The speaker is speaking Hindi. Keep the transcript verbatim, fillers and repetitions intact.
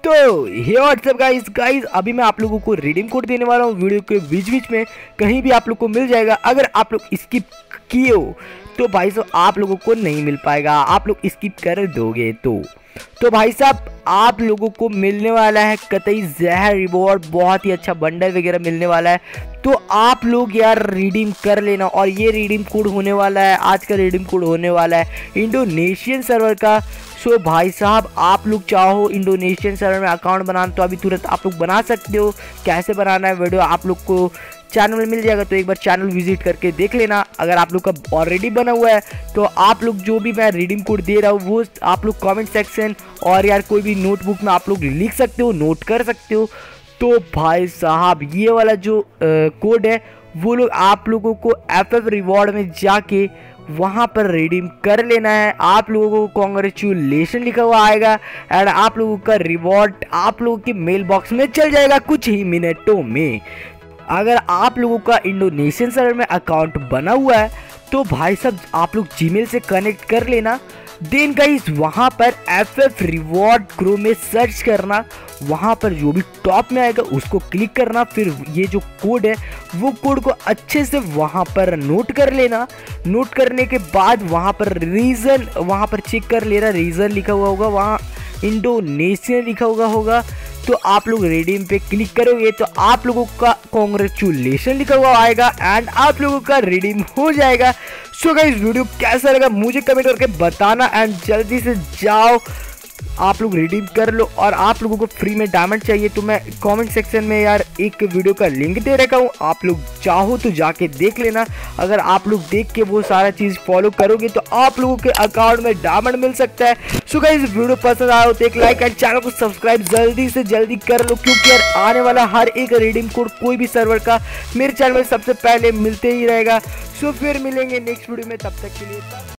तो हे व्हाट्सअप गाइस गाइस अभी मैं आप लोगों को रिडीम कोड देने वाला हूँ। वीडियो के बीच बीच में कहीं भी आप लोग को मिल जाएगा। अगर आप लोग स्किप किए हो तो भाई साहब आप लोगों को नहीं मिल पाएगा, आप लोग स्किप कर दोगे तो तो भाई साहब आप लोगों को मिलने वाला है कतई जहर रिवॉर्ड, बहुत ही अच्छा बंडल वगैरह मिलने वाला है। तो आप लोग यार रिडीम कर लेना। और ये रिडीम कोड होने वाला है, आज का रिडीम कोड होने वाला है इंडोनेशियन सर्वर का। सो भाई साहब आप लोग चाहो इंडोनेशियन सर्वर में अकाउंट बनाना तो अभी तुरंत आप लोग बना सकते हो। कैसे बनाना है वीडियो आप लोग को चैनल में मिल जाएगा, तो एक बार चैनल विजिट करके देख लेना। अगर आप लोग का ऑलरेडी बना हुआ है तो आप लोग जो भी मैं रिडीम कोड दे रहा हूँ वो आप लोग कमेंट सेक्शन और यार कोई भी नोटबुक में आप लोग लिख सकते हो, नोट कर सकते हो। तो भाई साहब ये वाला जो कोड है वो लोग आप लोगों को एफ एफ रिवॉर्ड में जाके वहाँ पर रिडीम कर लेना है। आप लोगों को कॉन्ग्रेचुलेशन लिखा हुआ आएगा एंड आप लोगों का रिवॉर्ड आप लोगों के मेल बॉक्स में चल जाएगा कुछ ही मिनटों में। अगर आप लोगों का इंडोनेशियन सर्वर में अकाउंट बना हुआ है तो भाई साहब आप लोग जीमेल से कनेक्ट कर लेना। देन गाइस वहाँ पर एफ एफ रिवॉर्ड क्रोम में सर्च करना, वहाँ पर जो भी टॉप में आएगा उसको क्लिक करना। फिर ये जो कोड है वो कोड को अच्छे से वहाँ पर नोट कर लेना। नोट करने के बाद वहाँ पर रीज़न वहाँ पर चेक कर लेना, रीज़न लिखा हुआ होगा, वहाँ इंडोनेशियन लिखा हुआ होगा। तो आप लोग रिडीम पे क्लिक करोगे तो आप लोगों का कॉन्ग्रेचुलेशन लिखा हुआ आएगा एंड आप लोगों का रिडीम हो जाएगा। सो गाइस वीडियो कैसा लगा मुझे कमेंट करके बताना एंड जल्दी से जाओ आप लोग रिडीम कर लो। और आप लोगों को फ्री में डायमंड चाहिए तो मैं कमेंट सेक्शन में यार एक वीडियो का लिंक दे रखा हूँ, आप लोग चाहो तो जाके देख लेना। अगर आप लोग देख के वो सारा चीज़ फॉलो करोगे तो आप लोगों के अकाउंट में डायमंड मिल सकता है। सो गाइस वीडियो पसंद आया हो तो एक लाइक एंड चैनल को सब्सक्राइब जल्दी से जल्दी कर लो, क्योंकि यार आने वाला हर एक रिडीम कोड कोई भी सर्वर का मेरे चैनल में सबसे पहले मिलते ही रहेगा। सो फिर मिलेंगे नेक्स्ट वीडियो में, तब तक के लिए।